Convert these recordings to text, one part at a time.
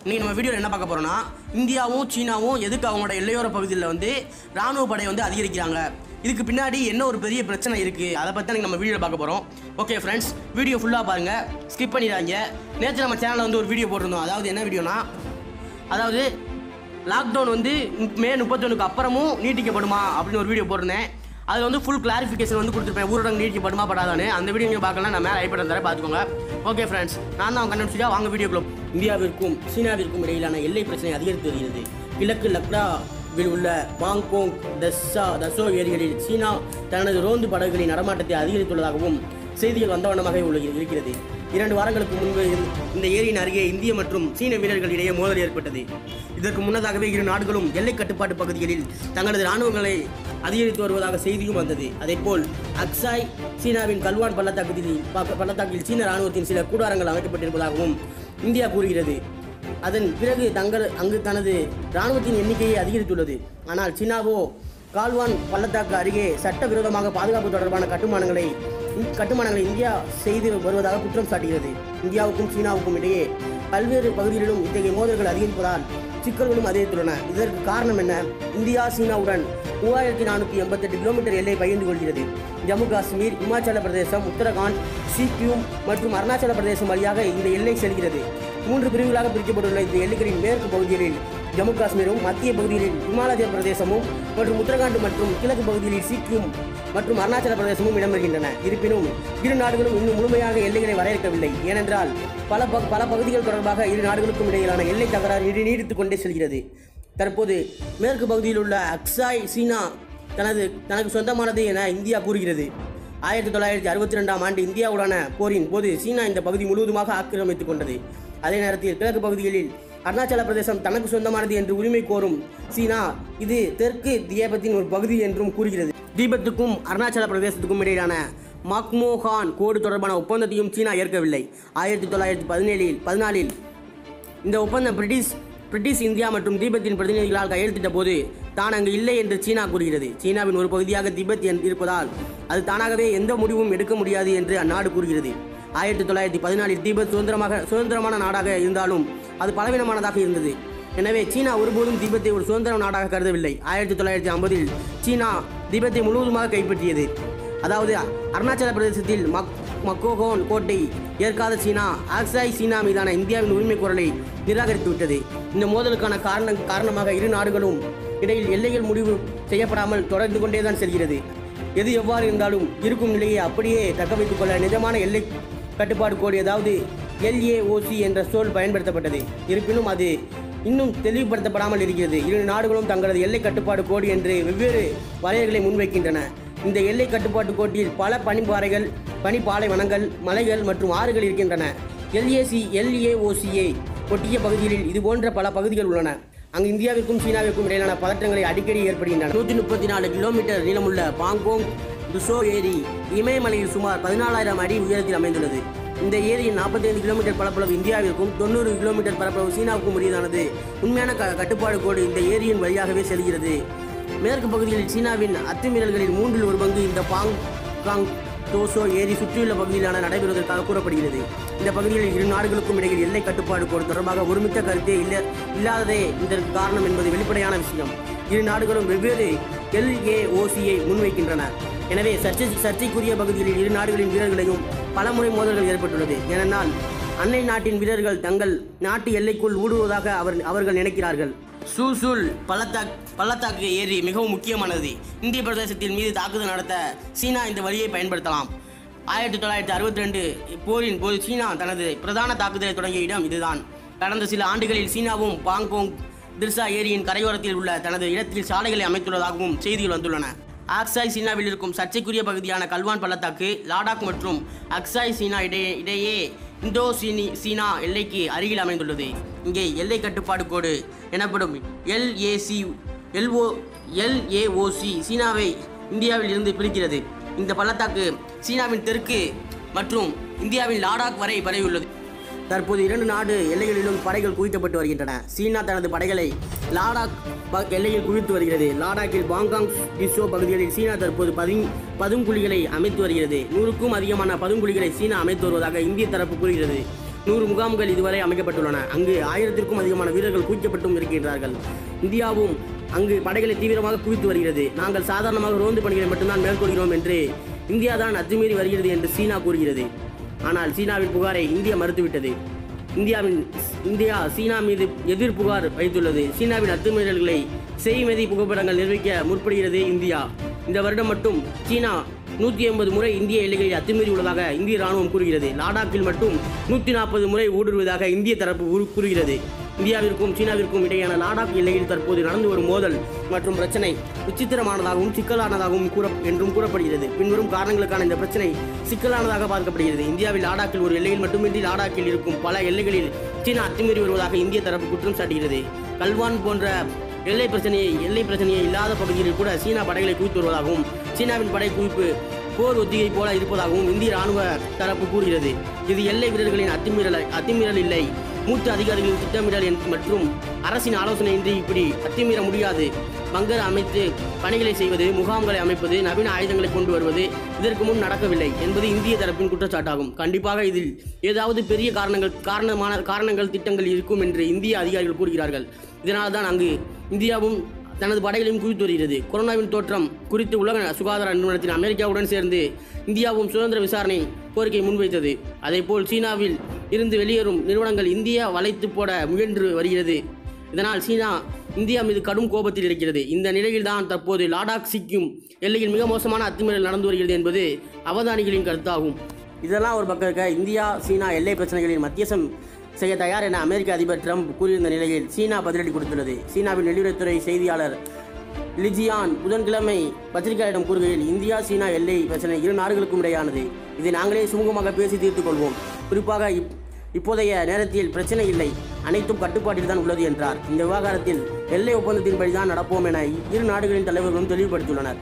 இன்னைக்கு நம்ம வீடியோவில் என்ன பார்க்க போறோம்னா இந்தியாவும் சீனாவும் எதுக்கு அவங்களோட எல்லையோர பகுதியில் வந்து ராணுவ படையை வந்து அதிகரிக்கிறாங்க, இதுக்கு பின்னாடி என்ன ஒரு பெரிய பிரச்சனை இருக்குது, அதை பற்றி தான் நம்ம வீடியோவில் பார்க்க போகிறோம். ஓகே ஃப்ரெண்ட்ஸ், வீடியோ ஃபுல்லாக பாருங்கள், ஸ்கிப் பண்ணிடாங்க. நேற்று நம்ம சேனலில் வந்து ஒரு வீடியோ போட்டிருந்தோம். அதாவது என்ன வீடியோனா, அதாவது லாக்டவுன் வந்து மே 31க்கு அப்புறமும் நீட்டிக்கப்படுமா அப்படின்னு ஒரு வீடியோ போட்டிருந்தேன். அதில் வந்து ஃபுல் கிளாரிஃபிகேஷன் வந்து கொடுத்துருப்பேன், ஊரடங்கு நீட்டிக்கப்படுமா படாதான்னு. அந்த வீடியோ நீங்கள் பார்க்கலாம், நான் மேலே ஐபட் தர பார்த்துக்கோங்க. ஓகே ஃப்ரெண்ட்ஸ், நான் தான் கண்டுபிடிச்சா வாங்க வீடியோக்குள்ள. இந்தியாவிற்கும் சீனாவிற்கும் இடையிலான எல்லை பிரச்சனை அதிகரித்து வருகிறது. கிழக்கு லக்னாவில் உள்ள பாங்கோங் தசோ ஏரிகளில் சீனா தனது ரோந்து படகுகளின் நடமாட்டத்தை அதிகரித்துள்ளதாகவும் செய்திகள் வந்தவண்ணமாக இருக்கிறது. 2 வாரங்களுக்கு முன்பு இந்த ஏரியின் அருகே இந்திய மற்றும் சீன வீரர்கள் இடையே மோதல் ஏற்பட்டது. இதற்கு முன்னதாகவே இரு நாடுகளும் எல்லை கட்டுப்பாட்டு பகுதிகளில் தங்களது இராணுவங்களை அதிகரித்து வருவதாக செய்தியும் வந்தது. அதேபோல் அக்சாய் சீனாவின் கல்வான் பள்ளத்தாக்கில் சீன இராணுவத்தின் சில கூடாரங்கள் அமைக்கப்பட்டிருப்பதாகவும் இந்தியா கூறுகிறது. அதன் பிறகு அங்கு தனது இராணுவத்தின் எண்ணிக்கையை அதிகரித்துள்ளது. ஆனால் சீனாவோ கால்வான் பள்ளத்தாக்கு அருகே சட்டவிரோதமாக பாதுகாப்பு தொடர்பான கட்டுமானங்களை இந்தியா செய்து வருவதாக குற்றம் சாட்டுகிறது. இந்தியாவுக்கும் சீனாவுக்கும் இடையே பல்வேறு பகுதிகளிலும் இத்தகைய மோதல்கள் அதிகரிப்பதால் சிக்கல்களும் அதிகரித்துள்ளன. இதற்கு காரணம் என்ன? இந்தியா சீனாவுடன் 3488 கிலோமீட்டர் எல்லை பகிர்ந்து கொள்கிறது. ஜம்மு காஷ்மீர், இமாச்சல பிரதேசம், உத்தரகாண்ட், சிக்கிம் மற்றும் அருணாச்சல பிரதேசம் வழியாக இந்த எல்லை செல்கிறது. 3 பிரிவுகளாக பிரிக்கப்பட்டுள்ள இந்த எல்லைகளின் மேற்கு பகுதிகளில் ஜம்மு காஷ்மீரும், மத்திய பகுதிகளில் இமாச்சல பிரதேசமும் மற்றும் உத்தரகாண்ட் மற்றும் கிழக்கு பகுதிகளில் சிக்கிம் மற்றும் அருணாச்சல பிரதேசமும் இடம்பெறுகின்றன. இருப்பினும் இரு நாடுகளும் இன்னும் முழுமையாக எல்லைகளை வரையறுக்கவில்லை. ஏனென்றால் பல பகுதிகள் தொடர்பாக இரு நாடுகளுக்கும் இடையிலான எல்லை தகராறு நீடித்துக் கொண்டே செல்கிறது. தற்போது மேற்கு பகுதியில் உள்ள அக்சாய் சீனா தனக்கு சொந்தமானது என இந்தியா கூறுகிறது. 1962ஆம் ஆண்டு இந்தியாவுடான போரின் போது சீனா இந்த பகுதி முழுவதுமாக ஆக்கிரமித்துக் கொண்டது. அதே நேரத்தில் கிழக்கு பகுதிகளில் அருணாச்சல பிரதேசம் தனக்கு சொந்தமானது என்று உரிமை கோரும் சீனா இது தெற்கு திபெத்தின் ஒரு பகுதி என்றும் கூறுகிறது. திபெத்துக்கும் அருணாச்சல பிரதேசத்துக்கும் இடையிலான மக்மோகான் கோடு தொடர்பான ஒப்பந்தத்தையும் சீனா ஏற்கவில்லை. 1914இல் இந்த ஒப்பந்தம் பிரிட்டிஷ் இந்தியா மற்றும் திபெத்தின் பிரதிநிதிகளால் கையெழுத்திட்ட போது தான் அங்கு இல்லை என்று சீனா கூறுகிறது. சீனாவின் ஒரு பகுதியாக திபெத் இருப்பதால் அது தானாகவே எந்த முடிவும் எடுக்க முடியாது என்று அந்நாடு கூறுகிறது. 1914இல் திபெத் சுதந்திரமான நாடாக இருந்தாலும் அது பலவீனமானதாக இருந்தது. எனவே சீனா ஒருபோதும் திபெத்தை ஒரு சுதந்திர நாடாக கருதவில்லை. 1950இல் சீனா திபெத்தை முழுவதுமாக கைப்பற்றியது. அதாவது அருணாச்சல பிரதேசத்தில் மக்கோகோன் கோட்டை ஏற்காத சீனா அக்சாய் சீனா மீதான இந்தியாவின் உரிமை கோரலை நிராகரித்துவிட்டது. இந்த மோதலுக்கான காரணமாக இரு நாடுகளும் இடையில் எல்லைகள் முடிவு செய்யப்படாமல் தொடர்ந்து கொண்டேதான் செல்கிறது. எது எவ்வாறு இருந்தாலும் இருக்கும் நிலையை அப்படியே தக்க வைத்துக் கொள்ள நிஜமான எல்லை கட்டுப்பாடு கோடு, அதாவது LAOC என்ற சொல் பயன்படுத்தப்பட்டது. இருப்பினும் அது இன்னும் தெளிவுபடுத்தப்படாமல் இருக்கிறது. இரு நாடுகளும் தங்களது எல்லை கட்டுப்பாடு கோடு என்று வெவ்வேறு வரையறைகளை முன்வைக்கின்றன. இந்த எல்லை கட்டுப்பாட்டு கோட்டில் பல பனிப்பாலைவனங்கள், மலைகள் மற்றும் ஆறுகள் இருக்கின்றன. LAOCயை ஒட்டிய பகுதிகளில் இதுபோன்ற பல பகுதிகள் உள்ளன. அங்கு இந்தியாவிற்கும் சீனாவிற்கும் இடையிலான பதற்றங்களை அடிக்கடி ஏற்படுகின்றன. 134 கிலோமீட்டர் நீளமுள்ள பாங்கோங் துசோ ஏரி இமயமலையில் சுமார் 14,000 அடி உயரத்தில் அமைந்துள்ளது. இந்த ஏரியின் 45 கிலோமீட்டர் பரப்பளவு இந்தியாவிற்கும் 90 கிலோமீட்டர் பரப்பளவு சீனாவுக்கும் உரியதானது. உண்மையான கட்டுப்பாடு கோடு இந்த ஏரியின் வழியாகவே செல்கிறது. மேற்கு பகுதிகளில் சீனாவின் அத்துமீறல்களில் 1/3 இந்த பாங்காங் தோசோ ஏரி சுற்றியுள்ள பகுதியிலான நடைபெறுவதற்காக கூறப்படுகிறது. இந்த பகுதிகளில் இரு நாடுகளுக்கும் இடையில் எல்லை கட்டுப்பாடு கோடு தொடர்பாக ஒருமித்த கருத்தே இல்லாததே இதற்கு காரணம் என்பது வெளிப்படையான விஷயம். இரு நாடுகளும் வெவ்வேறு LAOCயை முன்வைக்கின்றன. எனவே சர்ச்சைக்குரிய பகுதிகளில் இரு நாடுகளின் வீரர்களையும் பலமுறை மோதல்கள் ஏற்பட்டுள்ளது. ஏனென்றால் அன்னை நாட்டின் வீரர்கள் தங்கள் நாட்டு எல்லைக்குள் ஊடுருவதாக அவர்கள் நினைக்கிறார்கள். சூசூல் பள்ளத்தாக்கு ஏரி மிகவும் முக்கியமானது. இந்திய பிரதேசத்தின் மீது தாக்குதல் நடத்த சீனா இந்த வழியை பயன்படுத்தலாம். 1962 போரின் போது சீனா தனது பிரதான தாக்குதலை தொடங்கிய இடம் இதுதான். கடந்த சில ஆண்டுகளில் சீனாவும் பாங்கோங் திர்சா ஏரியின் கரையோரத்தில் உள்ள தனது இடத்தில் சாலைகளை அமைத்துள்ளதாகவும் செய்திகள் வந்துள்ளன. அக்சாய் சீனாவில் இருக்கும் சர்ச்சைக்குரிய பகுதியான கல்வான் பள்ளத்தாக்கு லாடாக் மற்றும் அக்சாய் சீனா இடையே இந்தோ சீனா எல்லைக்கு அருகில் அமைந்துள்ளது. இங்கே எல்லை கட்டுப்பாடு கோடு எனப்படும் LAOC சீனாவை இந்தியாவில் இருந்து பிரிக்கிறது. இந்த பள்ளத்தாக்கு சீனாவின் தெற்கு மற்றும் இந்தியாவின் லாடாக் வரை பரவியுள்ளது. தற்போது 2 நாடு எல்லைகளிலும் படைகள் குவிக்கப்பட்டு வருகின்றன. சீனா தனது படைகளை லாடாக் எல்லையில் குவித்து வருகிறது. லாடாக்கில் பாங்காங் டிசோ பகுதிகளில் சீனா தற்போது பதுங்குழிகளை அமைத்து வருகிறது. 100க்கும் அதிகமான பதுங்குழிகளை சீனா அமைத்து வருவதாக இந்திய தரப்பு கூறுகிறது. 100 முகாம்கள் இதுவரை அமைக்கப்பட்டுள்ளன. அங்கு 1000க்கும் அதிகமான வீரர்கள் குவிக்கப்பட்டும் இருக்கின்றார்கள். இந்தியாவும் அங்கு படைகளை தீவிரமாக குவித்து வருகிறது. நாங்கள் சாதாரணமாக ரோந்து பணிகளை மட்டும்தான் மேற்கொள்கிறோம் என்று இந்தியா தான் அத்துமீறி வருகிறது என்று சீனா கூறுகிறது. ஆனால் சீனாவின் புகாரை இந்தியா மறுத்துவிட்டது. இந்தியா சீனா மீது எதிர் புகார் வைத்துள்ளது. சீனாவின் அத்துமீறல்களை செய்மதி புகைப்படங்கள் நிர்வகிக்க முற்படுகிறது இந்தியா. இந்த வருடம் மட்டும் சீனா 180 முறை இந்திய எல்லைகளில் அத்துமீறி உள்ளதாக இந்திய ராணுவம் கூறுகிறது. லடாக்கில் மட்டும் 140 முறை ஊடுருவதாக இந்திய தரப்பு கூறுகிறது. இந்தியாவிற்கும் சீனாவிற்கும் இடையான லடாக் எல்லையில் தற்போது நடந்து வரும் மோதல் மற்றும் பிரச்சனை விசித்திரமானதாகவும் சிக்கலானதாகவும் என்றும் கூறப்படுகிறது. பின்வரும் காரணங்களுக்கான இந்த பிரச்சனை சிக்கலானதாக பார்க்கப்படுகிறது. இந்தியாவில் லடாக்கில் ஒரு எல்லையில் மட்டுமின்றி லடாக்கில் இருக்கும் பல எல்லைகளில் சீனா அத்துமீறி வருவதாக இந்திய தரப்பு குற்றம் சாட்டுகிறது. கல்வான் போன்ற எல்லை பிரச்சனையை இல்லாத பகுதிகளில் கூட சீனா படைகளை குவித்து வருவதாகவும் சீனாவின் படை குவிப்பு போர் ஒத்திகை போல இருப்பதாகவும் இந்திய ராணுவ தரப்பு கூறுகிறது. இது எல்லை வீரர்களின் அத்துமீறல் இல்லை, மூத்த அதிகாரிகளின் திட்டமிடல் மற்றும் அரசின் ஆலோசனையின்றி இப்படி அத்துமீற முடியாது. பங்கர் அமைத்து பணிகளை செய்வது, முகாம்களை அமைப்பது, நவீன ஆயுதங்களை கொண்டு வருவது இதற்கு முன் நடக்கவில்லை என்பது இந்திய தரப்பின் குற்றச்சாட்டாகும். கண்டிப்பாக இதில் ஏதாவது பெரிய காரணங்கள் திட்டங்கள் இருக்கும் என்று இந்திய அதிகாரிகள் கூறுகிறார்கள். இதனால் தான் அங்கு இந்தியாவும் தனது படைகளையும் குவித்து வருகிறது. கொரோனாவின் தோற்றம் குறித்து உலக சுகாதார நிறுவனத்தின் அமெரிக்காவுடன் சேர்ந்து இந்தியாவும் சுதந்திர விசாரணை கோரிக்கை முன்வைத்தது. அதேபோல் சீனாவில் இருந்து வெளியேறும் நிறுவனங்கள் இந்தியா வளைத்து போட முயன்று வருகிறது. இதனால் சீனா இந்தியா மீது கடும் கோபத்தில் இருக்கிறது. இந்த நிலையில்தான் தற்போது லடாக் சிக்கிம் எல்லையில் மிக மோசமான அத்துமீறல் நடந்து வருகிறது என்பது அவதானிகளின் கருத்தாகும். இதெல்லாம் ஒரு பக்கம் இருக்க, இந்தியா சீனா எல்லை பிரச்சனைகளில் மத்தியசம் செய்ய தயார் என அமெரிக்க அதிபர் ட்ரம்ப் கூறியிருந்த நிலையில் சீனா பதிலடி கொடுத்துள்ளது. சீனாவின் வெளியுறவுத்துறை செய்தியாளர் லிஜியான் புதன்கிழமை பத்திரிகையாளரிடம் கூறுகையில், இந்தியா சீனா எல்லை பிரச்சனை இரு நாடுகளுக்கும் இடையானது. இதை நாங்களே சுமூகமாக பேசி தீர்த்துக் கொள்வோம். குறிப்பாக இப்போதைய நேரத்தில் பிரச்சனை இல்லை, அனைத்தும் கட்டுப்பாட்டில் தான் உள்ளது என்றார். இந்த விவகாரத்தில் எல்லை ஒப்பந்தத்தின்படிதான் நடப்போம் என இரு நாடுகளின் தலைவர்களும் தெளிவுபடுத்தியுள்ளனர்.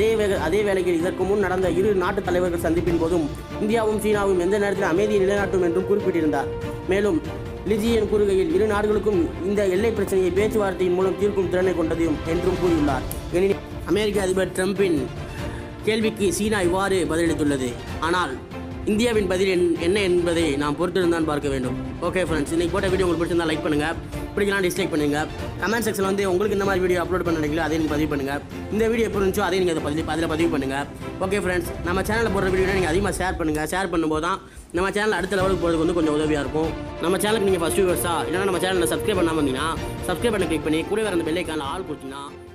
அதே வேளையில் இதற்கு முன் நடந்த இரு நாட்டு தலைவர்கள் சந்திப்பின் போதும் இந்தியாவும் சீனாவும் எந்த நேரத்தில் அமைதியை நிலைநாட்டும் என்றும் குறிப்பிட்டிருந்தார். மேலும் லிஜியன் கூறுகையில், இரு நாடுகளுக்கும் இந்த எல்லை பிரச்சனையை பேச்சுவார்த்தையின் மூலம் தீர்க்கும் திறனை கொண்டது என்றும் கூறியுள்ளார். எனினும் அமெரிக்க அதிபர் ட்ரம்பின் கேள்விக்கு சீனா இவ்வாறு பதிலளித்துள்ளது. ஆனால் இந்தியாவின் பதில் என்ன என்பதை நாம் பொறுத்திருந்தான் பார்க்க வேண்டும். ஓகே ஃப்ரெண்ட்ஸ், இன்னைக்கு போட்ட வீடியோ உங்களுக்கு பிடிச்சிருந்தா லைக் பண்ணுங்கள், பிடிக்கலாம் டிஸ்லைக் பண்ணுங்கள். கமெண்ட் செக்ஷனில் வந்து உங்களுக்கு இந்த மாதிரி வீடியோ அப்லோட் பண்ண நினைக்கல அதையும் பதிவு பண்ணுங்கள். இந்த வீடியோ எப்படி இருந்துச்சோ அதையும் நீங்கள் அதில் பதிவு பண்ணுங்கள். ஓகே ஃப்ரெண்ட்ஸ், நம்ம சேனலில் போடுற வீடியோ நீங்கள் அதிகமாக ஷேர் பண்ணுங்கள். ஷேர் பண்ணும்போது தான் நம்ம சேனல் அடுத்த லெவலுக்கு போகிறதுக்கு வந்து கொஞ்சம் உதவியாக இருக்கும். நம்ம சேனலுக்கு நீங்கள் ஃபஸ்ட் வியூவர்ஸாக இல்லைனா நம்ம சேனலில் சப்ஸ்கிரைப் பண்ணாமல் இருந்தீங்கன்னா சப்ஸ்கிரைப் பண்ண கிளிக் பண்ணி கூட வேறு அந்த பெல் ஐக்கானில் ஆல் கொடுத்தீங்கன்னா